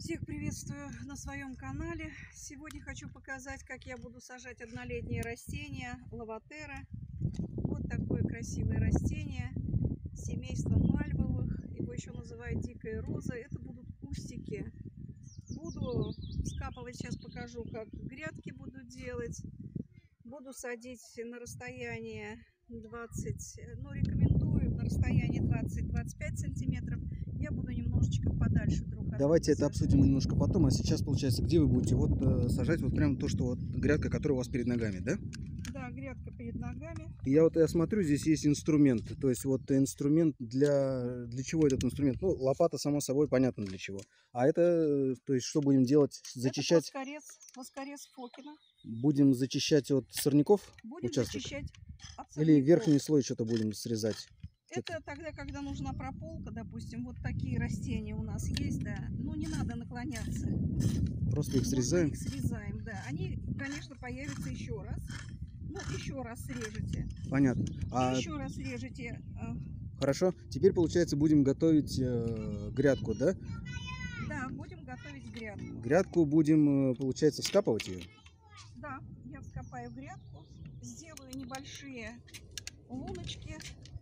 Всех приветствую на своем канале. Сегодня хочу показать, как я буду сажать однолетние растения лаватера. Вот такое красивое растение семейства мальвовых. Его еще называют дикая роза. Это будут кустики. Буду скапывать, сейчас покажу, как грядки буду делать. Буду садить на расстояние 20, рекомендую на расстояние 20-25 сантиметров. Я буду немножечко подальше друг от друга. Давайте это обсудим немножко потом. А сейчас, получается, где вы будете сажать вот прям то, что вот грядка, которая у вас перед ногами, да? Да, грядка перед ногами. Я смотрю, здесь есть инструмент. То есть вот инструмент для чего этот инструмент? Ну, лопата, само собой, понятно для чего. А это, то есть, что будем делать? Зачищать? Это воскорез Фокина. Будем зачищать от сорняков Будем участок? зачищать от Или сорняков. верхний слой что-то будем срезать? Это тогда, когда нужна прополка, допустим, вот такие растения у нас есть, да. Ну, не надо наклоняться. Просто их срезаем? Их срезаем, да. Они, конечно, появятся еще раз. Ну, еще раз срежете. Понятно. Еще раз режете. Хорошо. Теперь, получается, будем готовить грядку, да? Да, будем готовить грядку. Грядку будем, получается, вскапывать ее? Да, я вскопаю грядку, сделаю небольшие луночки.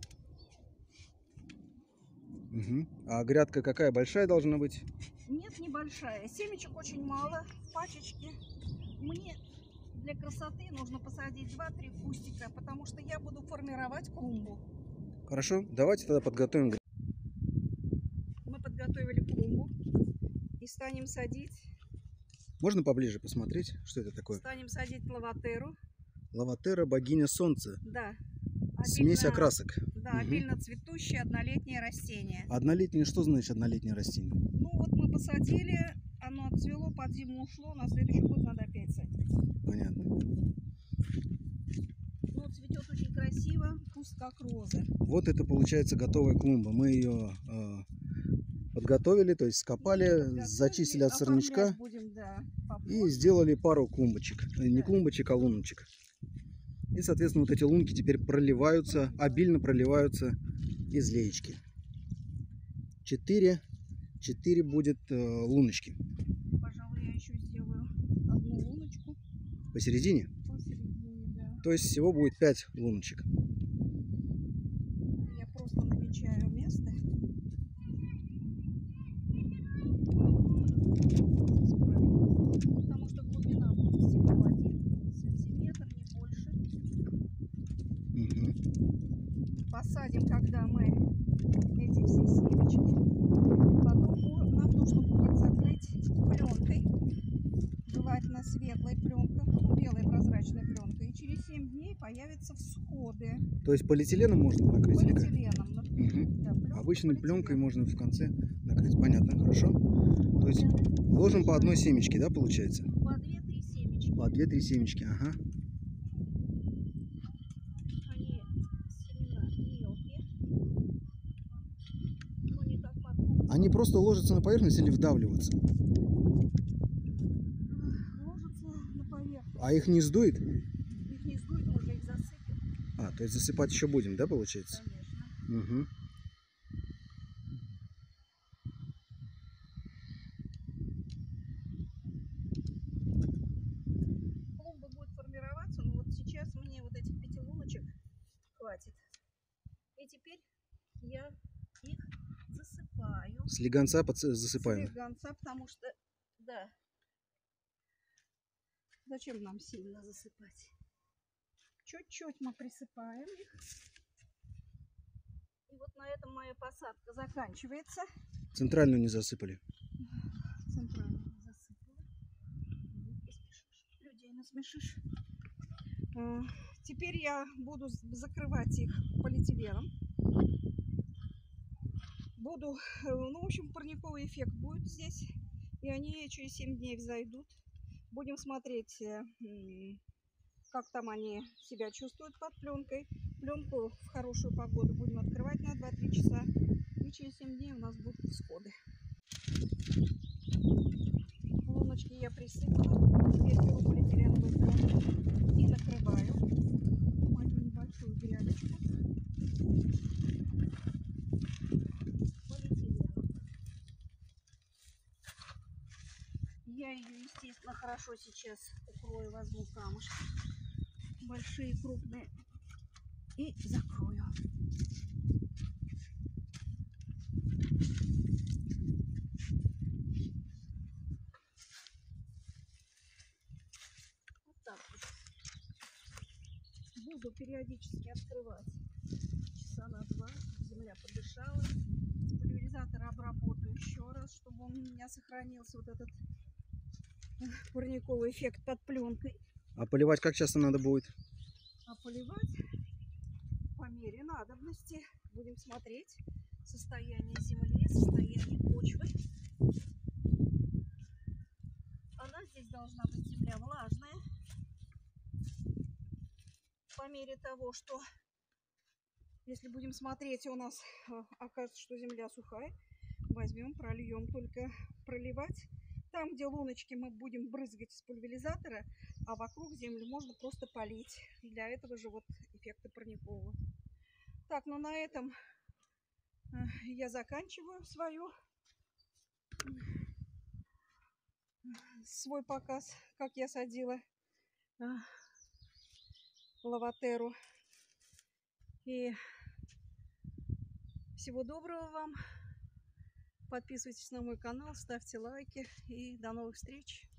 Угу. А грядка какая? Большая должна быть? Нет, небольшая. Семечек очень мало в пачечке. Мне для красоты нужно посадить 2-3 кустика, потому что я буду формировать клумбу. Хорошо, давайте тогда подготовим. Мы подготовили клумбу и станем садить. Можно поближе посмотреть, что это такое? Станем садить лаватеру. Лаватера, богиня солнца. Да. Смесь окрасок. Да, обильно цветущее однолетнее растение. Однолетнее, что значит однолетнее растение? Ну вот мы посадили, оно отцвело, под зиму ушло, на следующий год надо опять садить. Понятно. Ну, цветет очень красиво, куст как розы. Вот это получается готовая клумба. Мы ее подготовили, то есть скопали, зачистили от сорнячка будем, да, и сделали пару клумбочек. Не клумбочек, а луночек. И, соответственно, вот эти лунки теперь проливаются, обильно проливаются из леечки. 4 будет луночки. Пожалуй, я еще сделаю одну луночку. Посередине? Посередине, да. То есть всего будет 5 луночек. Я просто намечаю место. Потому что глубина будет всего 1 сантиметр, не больше. Посадим, когда мы эти все семечки. Потом нам нужно будет закрыть пленкой. Желательно светлой пленкой, ну, белой прозрачной пленкой. И через 7 дней появятся всходы. То есть полиэтиленом можно накрыть? Полиэтиленом. Да, обычной пленкой можно в конце накрыть. Понятно, хорошо. То есть ложим по одной семечке, да, получается? По 2-3 семечки. По 2-3 семечки, ага. Они семена мелкие. Но не как морковь. Они просто ложатся на поверхность или вдавливаются? Ложатся на поверхность. А их не сдует? Их не сдует, мы же их засыпем. А, то есть засыпать еще будем, да, получается? Конечно. Угу. Клумба будет формироваться, но вот сейчас мне вот этих 5 луночек хватит. И теперь я их засыпаю. Слегонца засыпаем. Слегонца, потому что, да, зачем нам сильно засыпать? Чуть-чуть мы присыпаем их. И вот на этом моя посадка заканчивается. Центральную не засыпали. Центральную не засыпала. Людей насмешишь. Теперь я буду закрывать их полиэтиленом. Буду, ну, в общем, парниковый эффект будет здесь. И они через 7 дней взойдут. Будем смотреть, как там они себя чувствуют под пленкой. Пленку в хорошую погоду будем открывать на 2-3 часа. И через 7 дней у нас будут всходы. Луночки я присыпала. Теперь беру полиэтиленовую пленку и накрываю мою небольшую грядочку полиэтиленом. Я ее, естественно, хорошо сейчас укрою, возьму камушки, большие, крупные, и закрою. Вот так вот. Буду периодически открывать часа на 2, земля подышала. С пульверизатора обработаю еще раз, чтобы у меня сохранился вот этот парниковый эффект под пленкой. А поливать как часто надо будет? А поливать по мере надобности. Будем смотреть состояние земли, состояние почвы. Она здесь должна быть, земля влажная. По мере того, что если будем смотреть, у нас окажется, что земля сухая, возьмем, прольем. Только проливать там, где луночки, мы будем брызгать из пульверизатора, а вокруг землю можно просто полить. Для этого же вот эффекта парникового. Так, ну на этом я заканчиваю свой показ, как я садила лаватеру. И всего доброго вам. Подписывайтесь на мой канал, ставьте лайки и до новых встреч.